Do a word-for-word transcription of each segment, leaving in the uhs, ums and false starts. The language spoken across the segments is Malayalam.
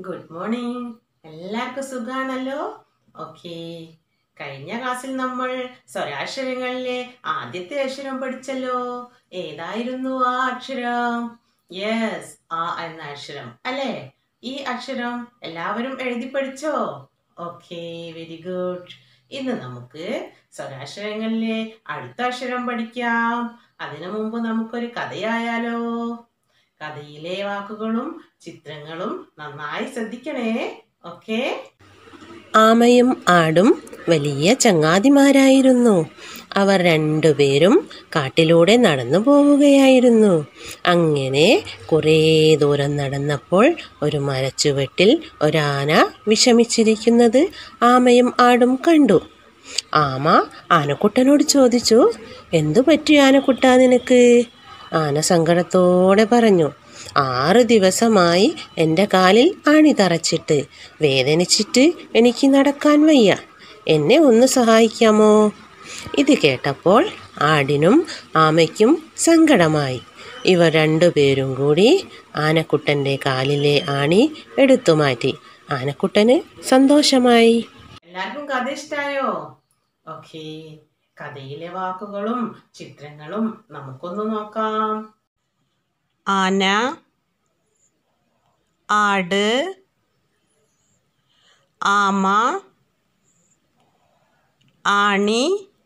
Good morning. എല്ലാവർക്കും സുഖാണല്ലോ? ഓക്കെ. കഴിഞ്ഞ ക്ലാസ്സിൽ നമ്മൾ സ്വരാക്ഷരങ്ങളിലെ ആദ്യത്തെ അക്ഷരം പഠിച്ചല്ലോ. ഏതായിരുന്നു ആ അക്ഷരം? യെസ്, ആ എന്ന അക്ഷരം അല്ലേ? ഈ അക്ഷരം എല്ലാവരും എഴുതി പഠിച്ചോ? Okay, very good. ഇന്ന് നമുക്ക് സ്വരാക്ഷരങ്ങളിലെ അടുത്ത അക്ഷരം പഠിക്കാം. അതിനു മുമ്പ് നമുക്കൊരു കഥയായാലോ? കഥയിലെ വാക്കുകളും ചിത്രങ്ങളും നന്നായി ശ്രദ്ധിക്കണേ. ഓക്കെ. ആമയും ആടും വലിയ ചങ്ങാതിമാരായിരുന്നു. അവർ രണ്ടുപേരും കാട്ടിലൂടെ നടന്നു പോവുകയായിരുന്നു. അങ്ങനെ കുറേ ദൂരം നടന്നപ്പോൾ ഒരു മരച്ചുവട്ടിൽ ഒരാന വിഷമിച്ചിരിക്കുന്നത് ആമയും ആടും കണ്ടു. ആമ ആനക്കുട്ടനോട് ചോദിച്ചു, എന്തു പറ്റി ആനക്കുട്ടാ നിനക്ക്? ആന സങ്കടത്തോടെ പറഞ്ഞു, ആറ് ദിവസമായി എൻ്റെ കാലിൽ ആണി തറച്ചിട്ട് വേദനിച്ചിട്ട് എനിക്ക് നടക്കാൻ വയ്യ. എന്നെ ഒന്ന് സഹായിക്കാമോ? ഇത് കേട്ടപ്പോൾ ആടിനും ആമയ്ക്കും സങ്കടമായി. ഇവർ രണ്ടുപേരും കൂടി ആനക്കുട്ടൻ്റെ കാലിലെ ആണി എടുത്തു മാറ്റി. ആനക്കുട്ടന് സന്തോഷമായി. എല്ലാവർക്കും കഥ ഇഷ്ടായോ? ഓക്കെ. കഥയിലെ വാക്കുകളും ചിത്രങ്ങളും നമുക്കൊന്ന് നോക്കാം. ആന, ആട്, ആമ, ആണി,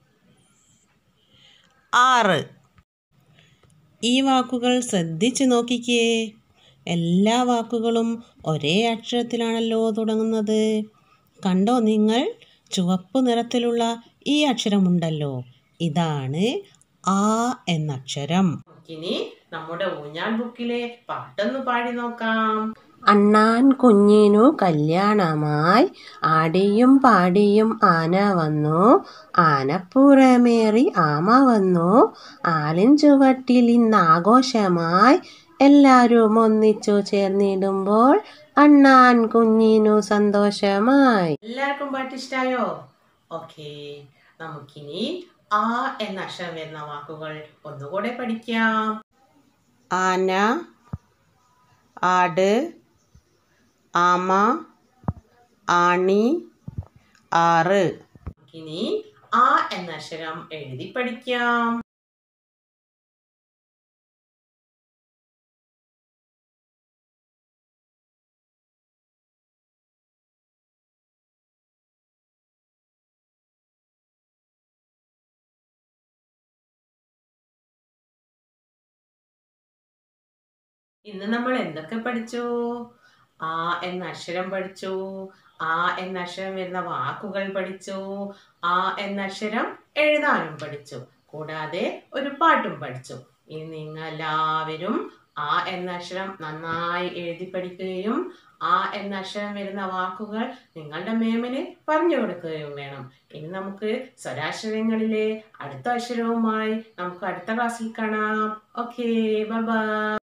ആറ്. ഈ വാക്കുകൾ ശ്രദ്ധിച്ചു നോക്കിക്കേ. എല്ലാ വാക്കുകളും ഒരേ അക്ഷരത്തിലാണല്ലോ തുടങ്ങുന്നത്. കണ്ടോ നിങ്ങൾ? ചുവപ്പ് നിറത്തിലുള്ള ഈ അക്ഷരമുണ്ടല്ലോ, ഇതാണ് ആ എന്ന അക്ഷരം. ഇനി നമ്മുടെ ഊഞ്ഞാൽ ബുക്കിലെ പാട്ടൊന്ന് പാടി നോക്കാം. അണ്ണാൻ കുഞ്ഞിനു കല്യാണമായി ആടിയും പാടിയും ആന വന്നു. ആനപ്പുറമേറി ആമ വന്നു. ആലിൻ ചുവട്ടിൽ ഇന്നാഘോഷമായി. എല്ലാവരും ഒന്നിച്ചു ചേർന്നിടുമ്പോൾ അണ്ണാൻ കുഞ്ഞിനു സന്തോഷമായി. എല്ലാവർക്കും പാട്ട് ഇഷ്ടായോ? ഓക്കെ. നമുക്കിനി ആ എന്ന അക്ഷരം വരുന്ന വാക്കുകൾ ഒന്നുകൂടെ പഠിക്കാം. ആന, ആട്, ആമ, ആണി, ആറ്. ഇനി ആ എന്ന അക്ഷരം എഴുതി പഠിക്കാം. ഇന്ന് നമ്മൾ എന്തൊക്കെ പഠിച്ചു? ആ എന്ന അക്ഷരം പഠിച്ചു. ആ എന്ന അക്ഷരം വരുന്ന വാക്കുകൾ പഠിച്ചു. ആ എന്ന അക്ഷരം എഴുതാനും പഠിച്ചു. കൂടാതെ ഒരു പാട്ടും പഠിച്ചു. ഇനി നിങ്ങൾ എല്ലാവരും ആ എന്ന അക്ഷരം നന്നായി എഴുതി പഠിക്കുകയും ആ എന്ന അക്ഷരം വരുന്ന വാക്കുകൾ നിങ്ങളുടെ മേമിന് പറഞ്ഞു കൊടുക്കുകയും വേണം. ഇനി നമുക്ക് സ്വരാക്ഷരങ്ങളിലെ അടുത്ത അക്ഷരവുമായി നമുക്ക് അടുത്ത ക്ലാസ്സിൽ കാണാം. Okay, bye by.